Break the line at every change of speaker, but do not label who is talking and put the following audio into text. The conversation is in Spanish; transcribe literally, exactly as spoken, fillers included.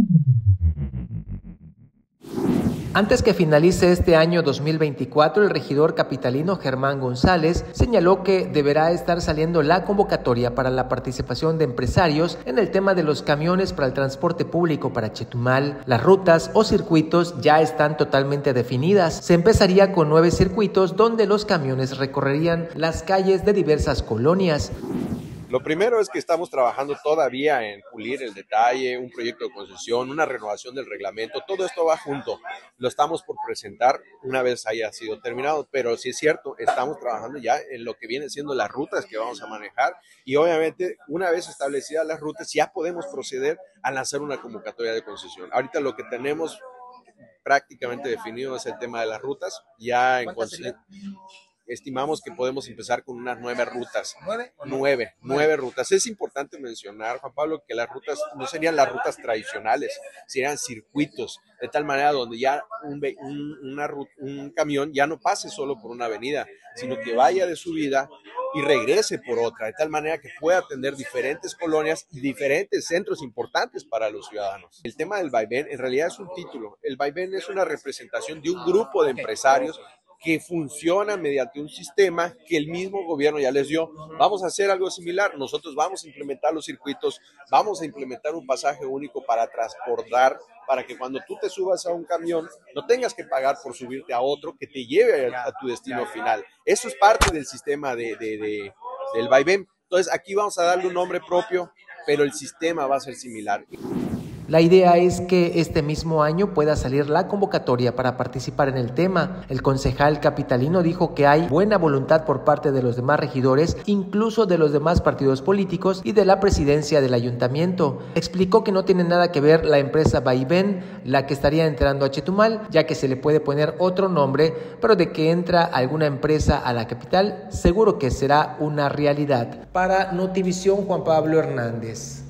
Antes que finalice este año dos mil veinticuatro, el regidor capitalino Germán González señaló que deberá estar saliendo la convocatoria para la participación de empresarios en el tema de los camiones para el transporte público para Chetumal. Las rutas o circuitos ya están totalmente definidas. Se empezaría con nueve circuitos donde los camiones recorrerían las calles de diversas colonias.
Lo primero es que estamos trabajando todavía en pulir el detalle, un proyecto de concesión, una renovación del reglamento, todo esto va junto. Lo estamos por presentar una vez haya sido terminado, pero sí es cierto, estamos trabajando ya en lo que vienen siendo las rutas que vamos a manejar y obviamente una vez establecidas las rutas ya podemos proceder a lanzar una convocatoria de concesión. Ahorita lo que tenemos prácticamente definido es el tema de las rutas, ya en concesión. Estimamos que podemos empezar con unas nueve rutas. ¿Nueve? Nueve, nueve rutas. Es importante mencionar, Juan Pablo, que las rutas no serían las rutas tradicionales, serían circuitos, de tal manera donde ya un, un, una, un camión ya no pase solo por una avenida, sino que vaya de subida y regrese por otra, de tal manera que pueda atender diferentes colonias y diferentes centros importantes para los ciudadanos. El tema del vaivén en realidad es un título. El vaivén es una representación de un grupo de empresarios que funciona mediante un sistema que el mismo gobierno ya les dio. Vamos a hacer algo similar, nosotros vamos a implementar los circuitos, vamos a implementar un pasaje único para transportar, para que cuando tú te subas a un camión no tengas que pagar por subirte a otro que te lleve a, a tu destino final. Eso es parte del sistema de, de, de, del vaivén. Entonces aquí vamos a darle un nombre propio, pero el sistema va a ser similar.
La idea es que este mismo año pueda salir la convocatoria para participar en el tema. El concejal capitalino dijo que hay buena voluntad por parte de los demás regidores, incluso de los demás partidos políticos y de la presidencia del ayuntamiento. Explicó que no tiene nada que ver la empresa Vaivén, la que estaría entrando a Chetumal, ya que se le puede poner otro nombre, pero de que entra alguna empresa a la capital, seguro que será una realidad. Para Notivisión, Juan Pablo Hernández.